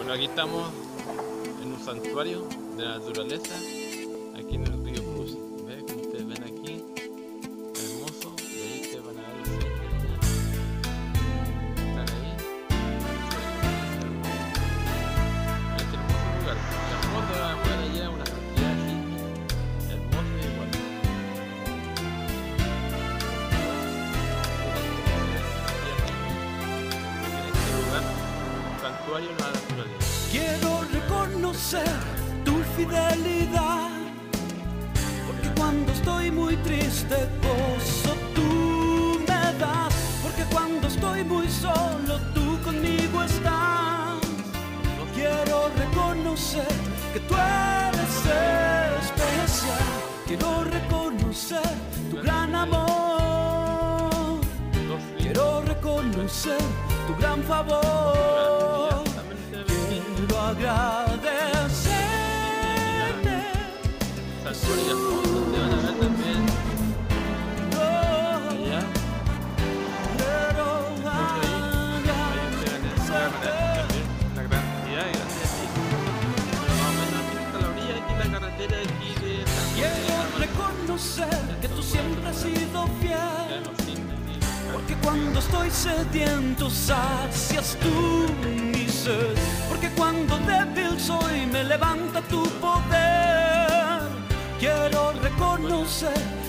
Bueno, aquí estamos en un santuario de la naturaleza, aquí en el río Cruz. ¿Ves? Como ustedes ven aquí, hermoso. Y ahí ustedes van a ver los cerros. Están ahí. Este hermoso lugar. Las fotos van a ver allá una cantidad así hermosa y igual. En este lugar, un santuario de la naturaleza. Quiero reconocer tu fidelidad, porque cuando estoy muy triste gozo tú me das, porque cuando estoy muy solo tú conmigo estás. Quiero reconocer que tú eres especial, quiero reconocer tu gran amor, quiero reconocer tu gran favor. Quiero agradecerte. Santuario al fondo, te van a ver también. Allá. Quiero agradecerte. La gran cantidad de gracias a ti. Más o menos aquí está la orilla, aquí la carretera de aquí de Quiero reconocer que tú siempre has sido fiel, porque cuando estoy sediento sacias tú mi sed, porque cuando débil soy me levanta tu poder. Quiero reconocer